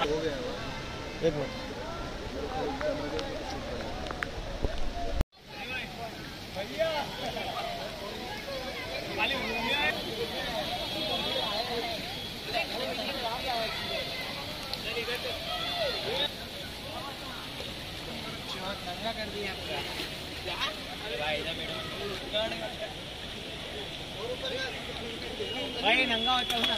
एक मिनट कर दिया भाई नंगा होता हूँ ना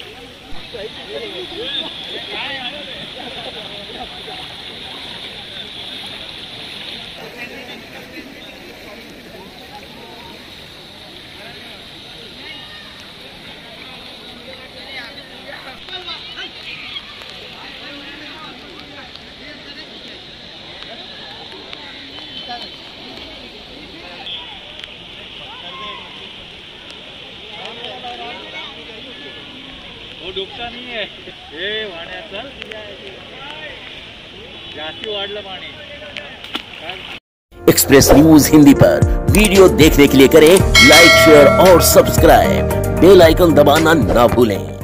वो डुबता नहीं है हे वाण्या चल जास्ती वाढलं पाणी। एक्सप्रेस न्यूज हिंदी पर वीडियो देखने के लिए करें लाइक शेयर और सब्सक्राइब, बेल आइकन दबाना ना भूलें।